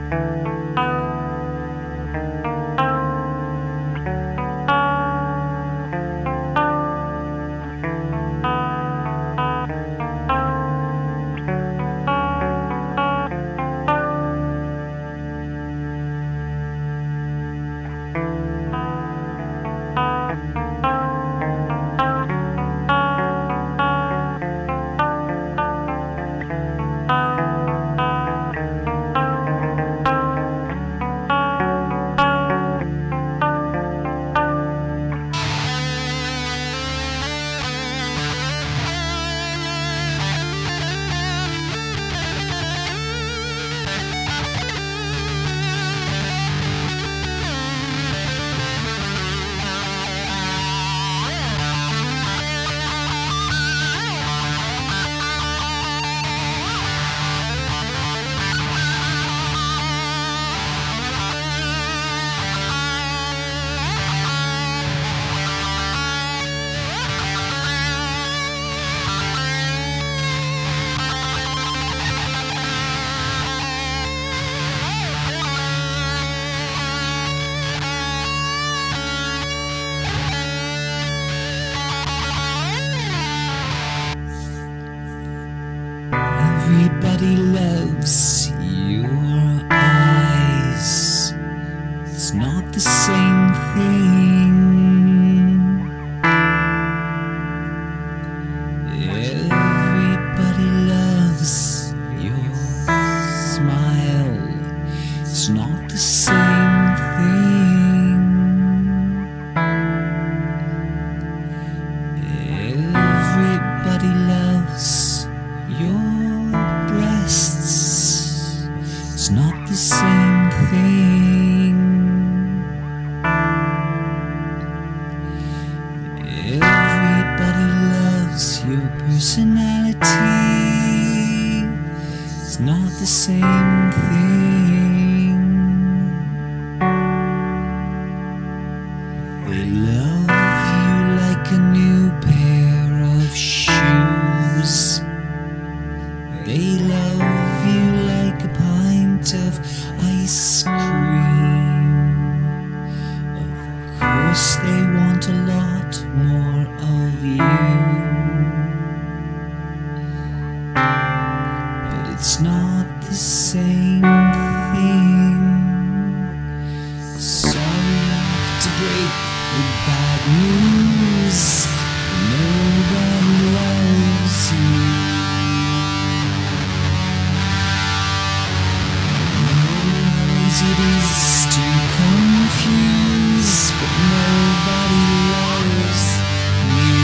Everybody loves your eyes. It's not the same thing. Everybody loves your smile. It's not the same thing. Everybody loves your breasts. It's not the same thing. Everybody loves your personality. It's not the same thing. They love you like a new pair of shoes. They love you like a pint of ice cream. Of course they want a lot more of you, but it's not the same thing. Sorry I have to break the bad news, but nobody loves you. It is to confuse, but nobody loves you.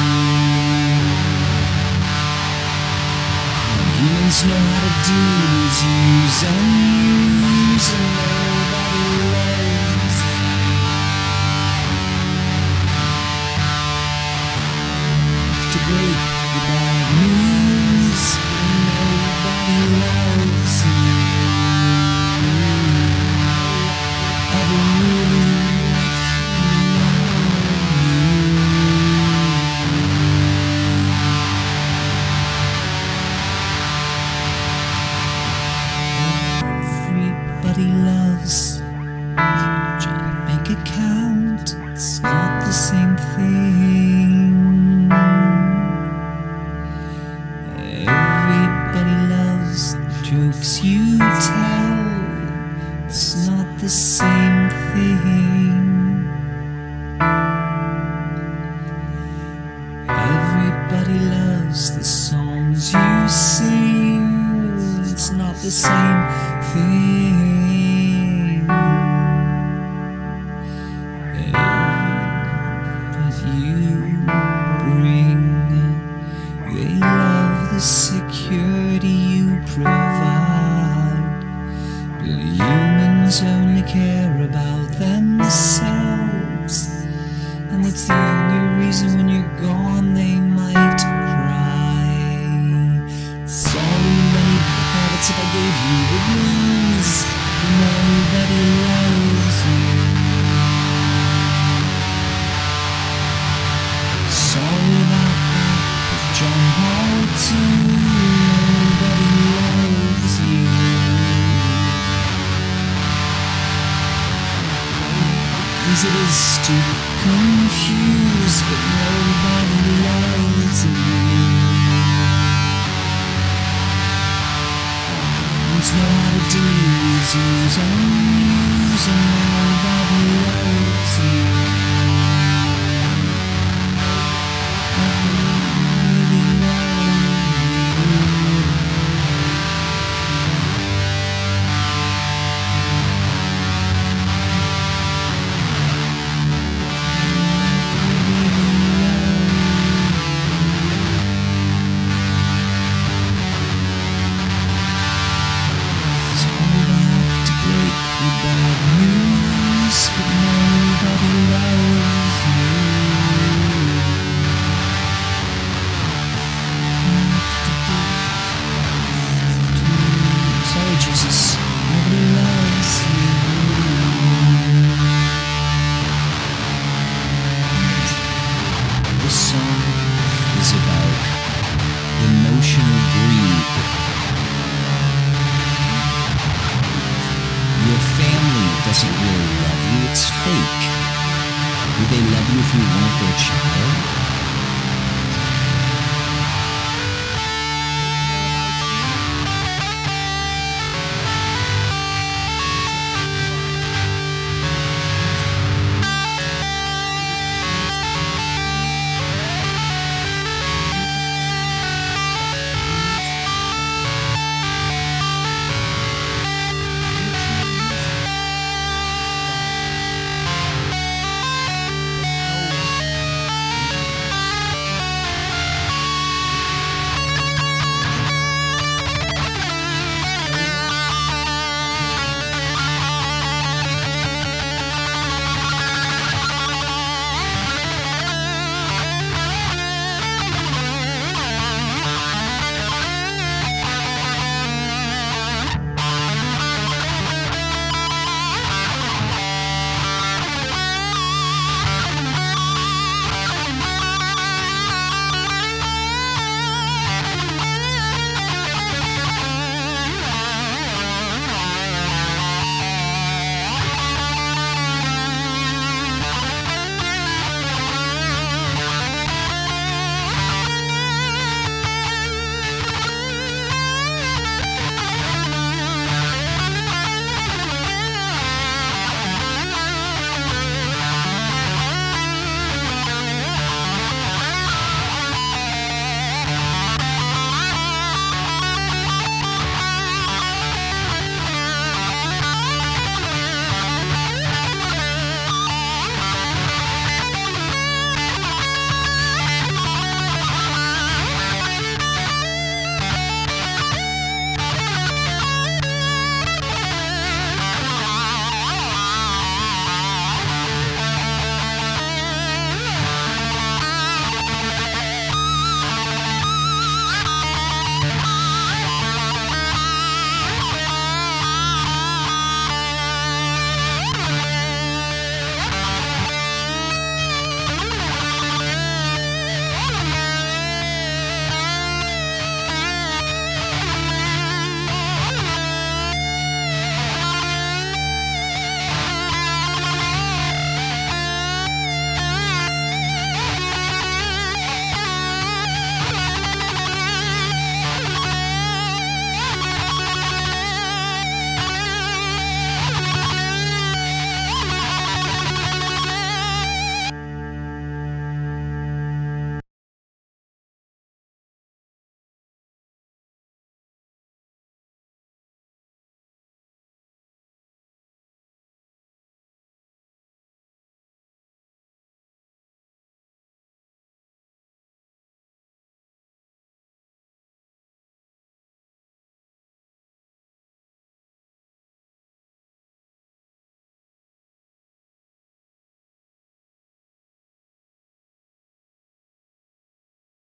Humans know how to do is use and use, and nobody loves you. Have to break the bad news, but nobody loves you. Everybody loves giant bank account. It's not the same thing. Everybody loves the jokes you tell. It's not the same thing. Everybody loves the songs you sing. It's not the same thing. But you bring, they love the security you provide. But humans only care about themselves, and that's the only reason when you're gone they might cry. Sorry, many habits if I gave you the blues, easy it is to confuse, but nobody loves me. To know how to do is use and use, and nobody loves you. I really love you. Doesn't really love you, it's fake. Would they love you if you weren't their child?